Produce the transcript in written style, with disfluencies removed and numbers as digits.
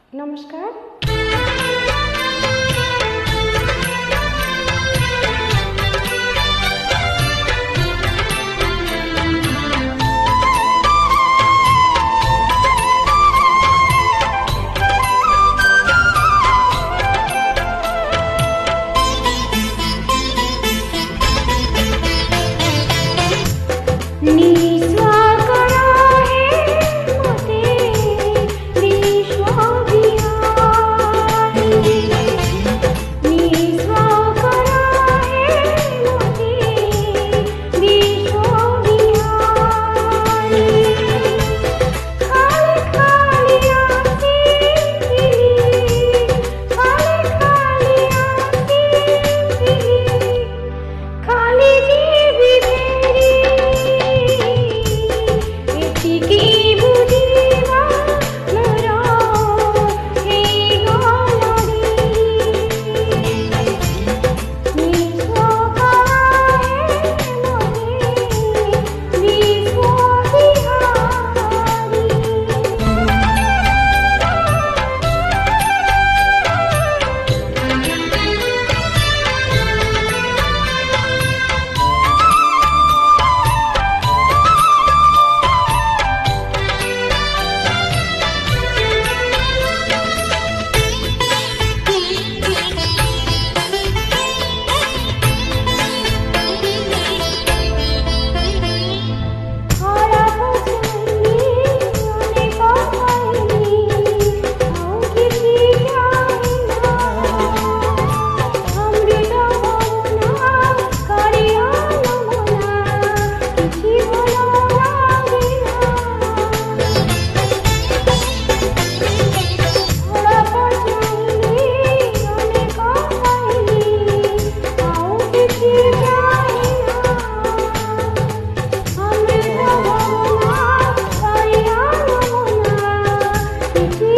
नमस्कार। निस्वा करा है मोते विश्वा बिहारी, निस्वा करा है मोते विश्वा बिहारी। खाली खाली आंखें खिली, खाली खाली आंखें खिली, खाली जीभ मेरी एतिकी बुझिबा मोरा हे गालारी। निस्वा करा है मोते विश्वा बिहारी। हरा पसंदी सोने का खाई आओ किसी जाइना अमृत भावना करिया नमना किसी भला लागिना। हरा पसंदी सोने का खाई आओ किसी जाइना अमृत भावना करिया नमना किसी